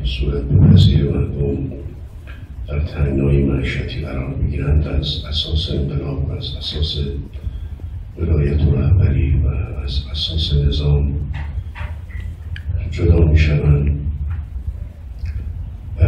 صورت بپذیر مردم در تنگنای معیشتی قرار بگیرند از اساس انقلاب، از اساس ولایت و رهبری و از اساس نظام جدا میشوند و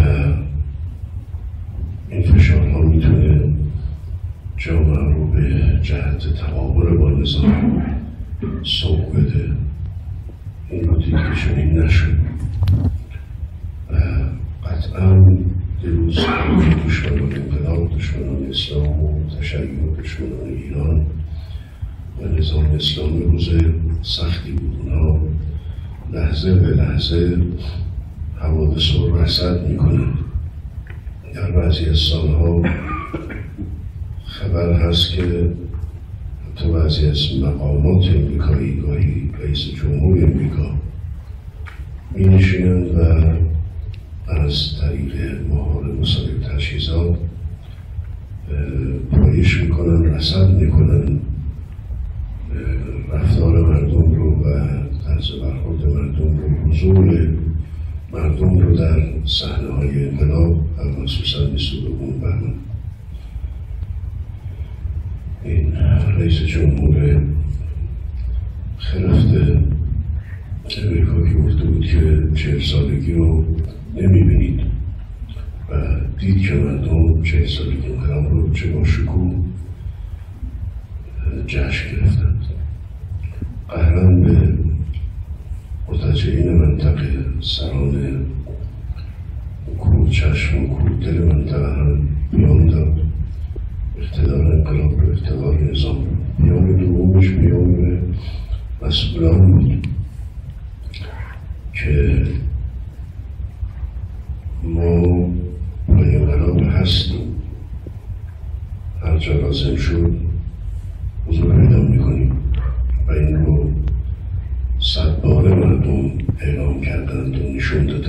این فشارها میتونه جامعه رو به جهت تقابل با نظام سوق بده. این رو دیگه چنین نشد و قطعا دیروز دشمنان انقلاب، دشمنان اسلام و تشیع و دشمنان ایران و نظام اسلامی روز سختی بود. اونا لحظه به لحظه حوادث رو رصد میکنند. در بعضی از سالها خبر هست که حتی بعضی از مقامات امریکایی، گاهی رئیس جمهور امریکا می نشینند و از طریق ماهواره مسابق تجهیزات پایش میکنن، رصد میکنن رفتار مردم رو و طرز برخورد مردم رو، حضور مردم رو در صحنه های انقلاب و مخصوصا 22 بهمن. این رئیس جمهور خلفت امریکا که گفته بود که 40 سالگی رو نمیبینید و دید که مردم 40 سالگی انقلاب رو چه با شکوه جشن گرفتند. قهران به مرتجعین منطقه، سران کور چشم و کور دل منطقه هم بیان داد. اقتدار انقلاب رو، اقتدار نظام رو، بیان دومش بیان مسئولان بود که ما پای انقلاب هستیم، هر جا لازم شد حضور پیدا میکنیم و این رو 100 بار مردم اعلام کردند و نشون دادند.